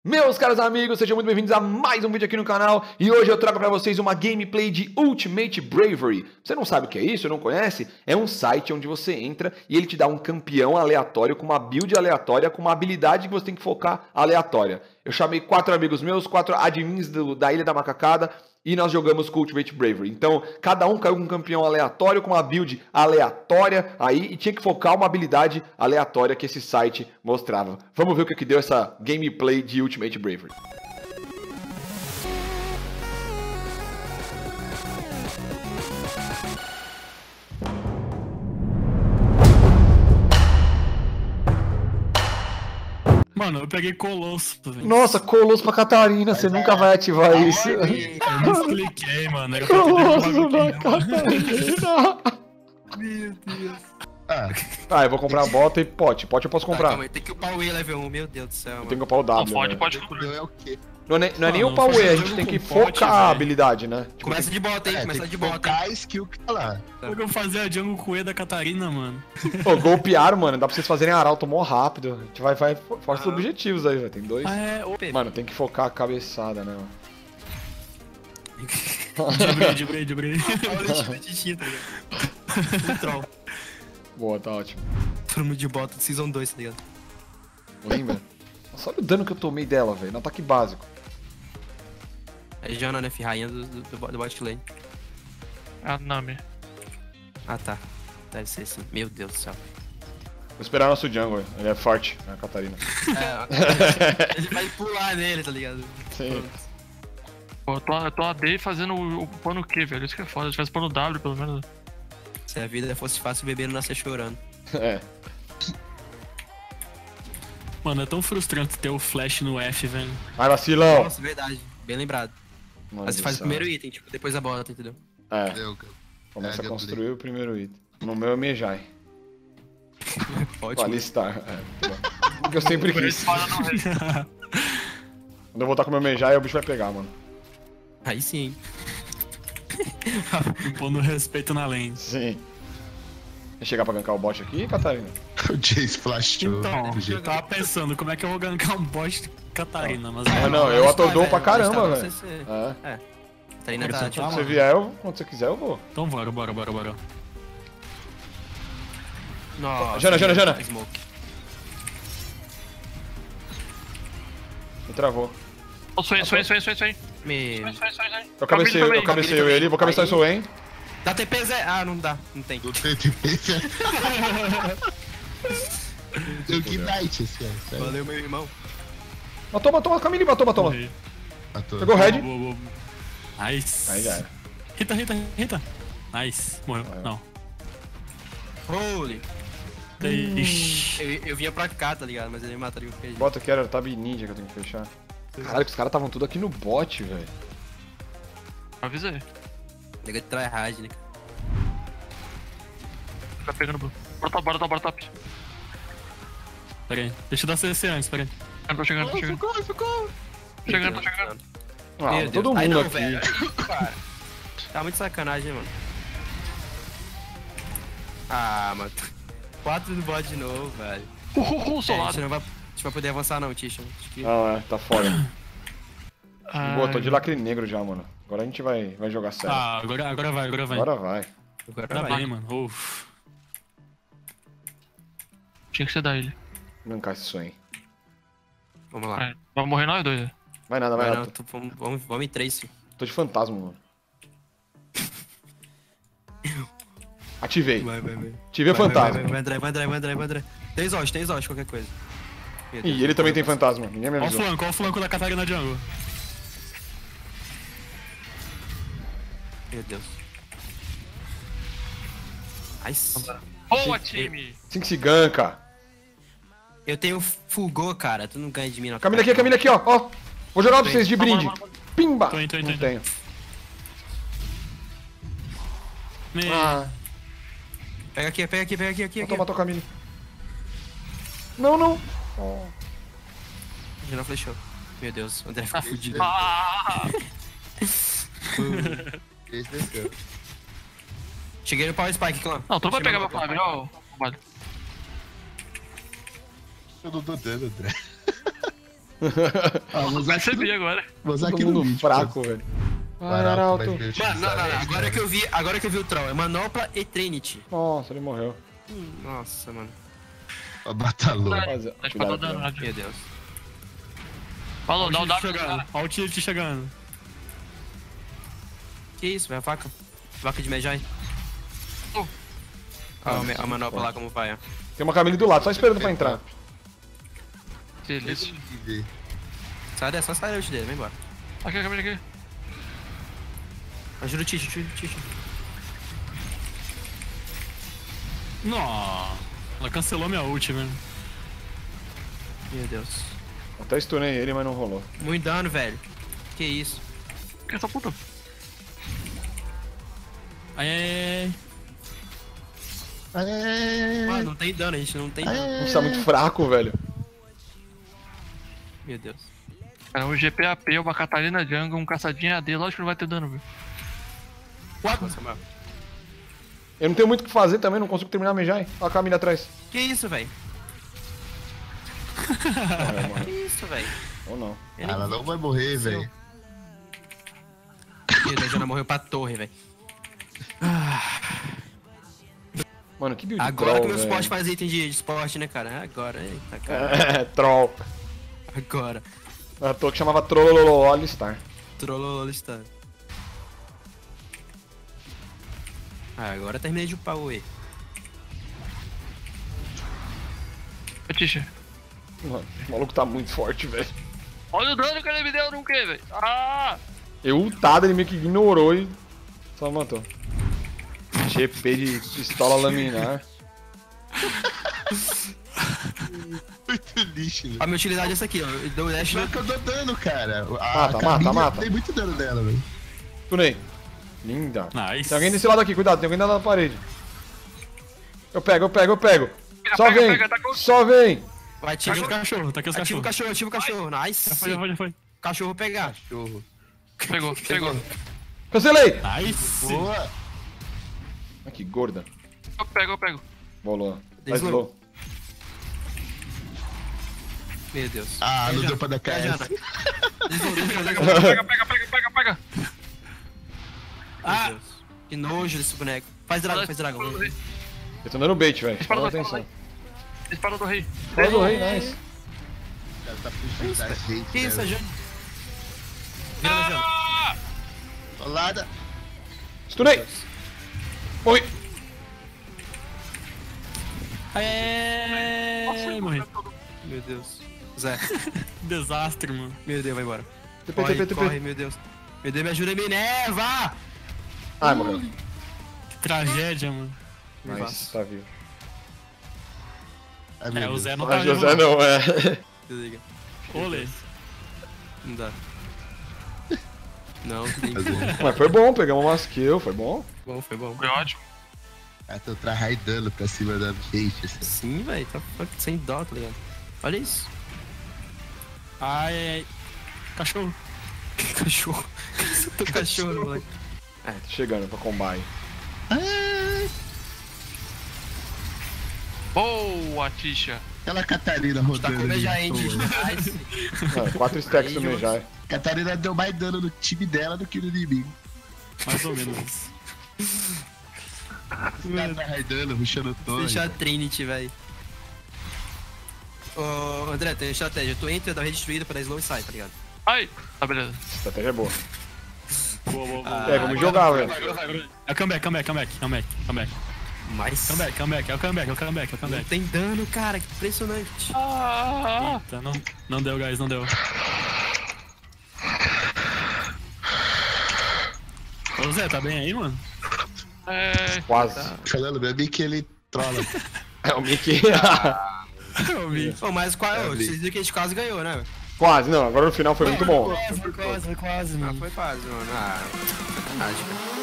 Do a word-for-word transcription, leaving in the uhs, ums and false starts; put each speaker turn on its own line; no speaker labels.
Meus caros amigos, sejam muito bem-vindos a mais um vídeo aqui no canal. E hoje eu trago pra vocês uma gameplay de Ultimate Bravery. Você não sabe o que é isso? Não conhece? É um site onde você entra e ele te dá um campeão aleatório, com uma build aleatória, com uma habilidade que você tem que focar aleatória. Eu chamei quatro amigos meus, quatro admins do, da Ilha da Macacada, e nós jogamos com Ultimate Bravery. Então, cada um caiu com um campeão aleatório, com uma build aleatória aí, e tinha que focar uma habilidade aleatória que esse site mostrava. Vamos ver o que, que deu essa gameplay de Ultimate Bravery.
Mano, eu peguei Colosso, velho.
Nossa, Colosso pra Catarina, você nunca vai ativar isso.
Eu descliquei, mano. Era
Colosso na Catarina.
Meu Deus.
Ah. ah, eu vou comprar a bota e pote. Pote eu posso comprar.
Tá, calma aí, tem que upar o E level um, meu Deus do céu.
Eu tenho que upar o W.
Não, pode,
né?
pode escolher.
É o quê?
Não é, não é nem
Não,
upar o
não
E, a
faz
gente
jogo
tem que
com pote,
focar a
velho.
habilidade, né? Tipo,
Começa de bota, hein?
É,
Começa
tem
de
que
bota.
focar a skill que tá lá.
Eu vou fazer a jungle com o E da Catarina, mano.
Pô, golpearam, mano. Dá pra vocês fazerem arauto mó rápido. A gente vai, vai força os objetivos aí, velho. Tem dois.
Ah, é, ô,
Mano, tem que focar a cabeçada, né? mano?
Dibrei, dibrei, dibrei.
Olha o time de tinta, ligado? Um troll.
Boa, tá ótimo.
Turma de bota de Season dois, tá ligado?
Lembra? Nossa, olha o dano que eu tomei dela, velho. No ataque básico.
É Jana, né? Rainha do, do, do, do bot lane.
A Nami.
Ah, tá. Deve ser sim. Meu Deus do céu.
Vou esperar nosso jungle. Ele é forte, né, Catarina?
É, ele vai pular nele, tá ligado?
Sim.
Pô, eu tô, eu tô A D fazendo o, o pano Q, velho. Isso que é foda. Se tivesse pano W, pelo menos.
Se a vida fosse fácil, o bebê não nascer chorando.
É.
Mano, é tão frustrante ter o flash no F, velho.
Ai, vacilão!
Nossa, verdade. Bem lembrado.
Mano
Mas você
do
faz o
céu.
primeiro item, tipo, depois a bota, entendeu?
É,
Deu, cara.
começa
É,
a construir o primeiro item. No meu é Mejai.
Pode.
Vale Star. É, muito bom. Porque eu sempre quis.
Espada no rei.
Quando eu voltar com o meu Mejai, o bicho vai pegar, mano.
Aí sim.
Pondo respeito na lane.
Sim. Vai chegar pra gankar o bot aqui, Catarina?
O Jace flashou.
Então,
do
eu
jeito.
tava pensando como é que eu vou gankar um bot de Catarina, mas...
Ah, não, eu atordou pra caramba, velho.
velho.
É.
É. Catarina
Quero
tá,
sentar
tipo,
Quando
lá.
você vier, eu, quando você quiser, eu vou.
Então bora, bora, bora, bora.
Nossa,
Jana, Jana, Jana.
Smoke.
Me travou.
Ô, Swain, Swain, Swain, Swain, Swain.
Me...
Swain, Swain, Swain, Swain.
Eu cabeceio, eu
também.
cabeceio ele, vou cabeçar isso aí.
Dá T P, Zé? Ah, não dá. Não tem.
Do T T P. Do Ignite, esse é. sério.
Valeu, meu irmão.
Matou, matou, a Camille, matou, matou.
Morri.
Matou.
Pegou o Red.
Boa, boa, boa. Nice.
Aí já era.
Rita, Rita, Rita. Nice. Morreu.
É.
Não.
Holy.
Ixi.
Eu, eu vinha pra cá, tá ligado? Mas ele mataria o P G.
Bota que era o Tab Ninja que eu tenho que fechar. Caralho, que os caras estavam tudo aqui no bot, velho.
Avisei.
Nega de tryhard, né?
Tá pegando. Bora top, bora top, bora top.
Pera aí. Deixa eu dar C C antes, pera aí.
Tô chegando, tô chegando.
Socorro, socorro.
Tô chegando, tô chegando.
Ah,
Meu
todo
Deus. Ai,
mundo
não,
aqui.
velho. Para. Tá muito sacanagem, mano. Ah, mano. Quatro no bot de novo, velho.
Uhul, uhul,
É, a, gente
solado.
não vai, a gente vai poder avançar não, Tisha. Acho que...
Não, é, tá foda. Boa, tô de
Ai,
lacre negro já, mano. Agora a gente vai, vai jogar sério.
Ah, agora, agora vai, agora vai.
Agora vai.
Agora
Tá
vai.
bem, mano. Uf.
Tinha que ser da ilha.
Gankar esse sonho.
Vamos lá.
É, vai morrer nós dois, né?
Vai nada, vai
Vai
nada.
não, tô- vamos, vamos, vamos em três, filho.
Tô de fantasma, mano. Ativei.
Vai, vai, vai.
Ativei o
Vai,
fantasma.
Vai, vai, vai, André, vai, André, vai, André, vai, André. Tem Zosh, tem Zosh, qualquer coisa. Meu Deus.
Ih, ele também tem fantasma. Ninguém me
Ó o
avisou.
flanco, ó o flanco da Catarina Jungle.
Meu Deus. Ai,
Boa, time!
Assim que se ganka.
eu tenho Fulgor, cara. Tu não ganha de mim, não.
Camila aqui, Camila aqui, ó. Ó. Vou jogar pra vocês de
Bora,
brinde.
bora, bora.
Pimba.
Tô indo, tô indo,
Não
tô
tenho.
indo. Me...
Ah,
Pega aqui, pega aqui, pega aqui, aqui.
matou,
aqui.
matou a Camille. Não, não. Oh.
Já não flechou. Meu Deus, o André ficou fudido.
Ah!
Esse desceu.
Cheguei no Power Spike, clã.
Não, tu não vai pegar
Chama
meu
no
Flávio, ó. Vale.
Eu não dou dano, André. Ó, vou usar aqui
Percebi
no,
agora.
vou usar
Todo
aqui no
mundo
vídeo.
fraco, velho. Vai,
Arauto
Arauto.
vai ver
Mano, não, não, não.
utilizar
Agora
essa.
que eu vi, agora que eu vi o troll, é Manopla e Trinity.
Nossa, ele morreu.
Hum, nossa, mano.
Ó, batalhou.
Rapaziada,
Tá de
cuidado,
patada
cuidado.
danada.
Meu Deus.
Falou, dá o
Olha o
W.
Tilt chegando. Olha o Tilt chegando.
Que isso, velho? Vaca. Vaca de Mejai.
Oh.
Ó, a me- a manopla lá como vai, ó.
Tem uma Camille do lado, só esperando pra entrar.
Beleza.
Sai dessa, só sai da ult dele, vem embora.
Aqui, aqui, aqui.
Ajuda o Tish, Tish, Tish.
Nossa. Ela cancelou minha ult, velho.
Meu Deus.
Até stunei ele, mas não rolou.
Muito dano, velho. Que isso?
Que essa puta?
Aê.
Mano, não tem dano, a gente não tem dano.
A gente tá muito fraco, velho.
Meu Deus.
Cara, um G P A P, uma Catarina Jungle, um caçadinha A D, lógico que não vai ter dano, velho.
Nossa, mano.
Eu não tenho muito o que fazer também, não consigo terminar a Mejai. Olha a Camille atrás.
Que isso, velho?
É, mano.
Que isso, velho?
Ou não.
Eu nem
Ela
vi.
não vai morrer, velho.
Meu Deus, já morreu pra torre, velho.
Mano, que build
Agora
troll,
que meu
velho.
suporte faz item de, de esporte, né, cara? Agora, eita, cara.
É, troll.
Agora.
A toa que chamava Trollolol All-Star.
Trollolol está. Ah, agora terminei de upar o E.
Ô, Tisha.
Mano, o maluco tá muito forte, velho.
Olha o dano que ele me deu no quê, velho? Ah!
Eu ultado, ele meio que ignorou e só matou. G P de pistola laminar.
Muito lixo, velho.
A minha utilidade é essa aqui, ó. Eu dou dash
Só
no...
que eu dou dano, cara. A
Mata,
Camille
mata, mata.
Tem muito dano dela, velho.
Tunei. Linda.
Nice.
Tem alguém desse lado aqui, cuidado, tem alguém na parede. Eu pego, eu pego, eu pego. Só
pega,
vem,
pega, tá com-
só vem.
Vai,
Tá aqui
ativa,
os cachorros, tá aqui os
ativa o
cachorros.
cachorro, ativa o cachorro. Nice.
Já foi, já foi, já foi.
Cachorro pegar.
Cachorro.
Pegou, pegou.
Cancelei.
Nice.
Boa.
Ah, que gorda.
Eu pego, eu pego.
Bolou. Tá
Slow.
slow.
Meu Deus.
Ah, não
Jana.
deu pra dar
Vai, Jana.
K S.
Deslow, deslow, deslow.
Pega, pega, pega, pega, pega.
Meu Deus. Que nojo desse boneco. Faz dragão, faz dragão.
Eu tô dando bait, velho.
Dispara
Presta
do
atenção.
Espada do rei.
Faz o rei, nice.
Ela tá puxando da gente,
Que isso,
né,
a Jana? Vira na Jana.
Ah!
Rolada.
Stunei. Morri.
Aê. Morri.
Meu Deus. Zé.
Desastre, mano.
Meu Deus, vai embora.
T P,
Corre,
T P, T P.
corre, meu Deus. Meu Deus, me ajuda, Minerva!
Ai, morreu.
Que tragédia, mano.
Nice, tá vivo.
Ai, meu
É, o
Deus.
Zé não tá
Mas
vivo.
José não, é.
Desliga.
Olê.
Não dá. Não, tem
Mas
como.
é-
Mas foi bom, pegamos umas kills, foi bom.
Bom, foi bom.
Foi ótimo.
Ah, tô tryhardando pra cima da gente, assim.
Sim, velho, tá sem dó, tá ligado? Olha isso.
Ai, ai, ai. Cachorro.
Que cachorro. Que cachorro, moleque.
Tô chegando pra combine.
Boa, Tisha.
Aquela Catarina
Tá
rodando.
com
ali
já
à
end.
toa.
Nice.
Mano, quatro stacks do
Aí,
Mejai.
Catarina deu mais dano no time dela do que no inimigo.
Mais ou menos.
Os caras tryhardando, rushando torre.
Deixa a Trinity, velho. Ô, André, tem estratégia. Tu entra, dá rede destruída pra dar slow e sai, tá ligado?
Ai. Tá, beleza.
Estratégia é boa.
Boa, boa, boa.
É, vamos jogar, velho.
É o comeback, comeback, comeback, comeback, comeback.
Mas
Comeback, comeback, é o comeback, é o comeback, é o
não
comeback.
tem dano, cara. Que impressionante.
Ah!
Eita, não, não deu, guys, não deu. Ô Zé, tá bem aí, mano?
É.
Quase.
Falando meu amigo que ele trola.
É o Mickey.
Eu vi.
Pô, mas qual,
É,
ô,
vi.
vocês viram que a gente quase ganhou, né?
Quase, não, agora no final foi muito bom.
Quase, foi quase, foi quase,
Ah,
mano.
foi quase, mano. Ah, sacanagem, cara.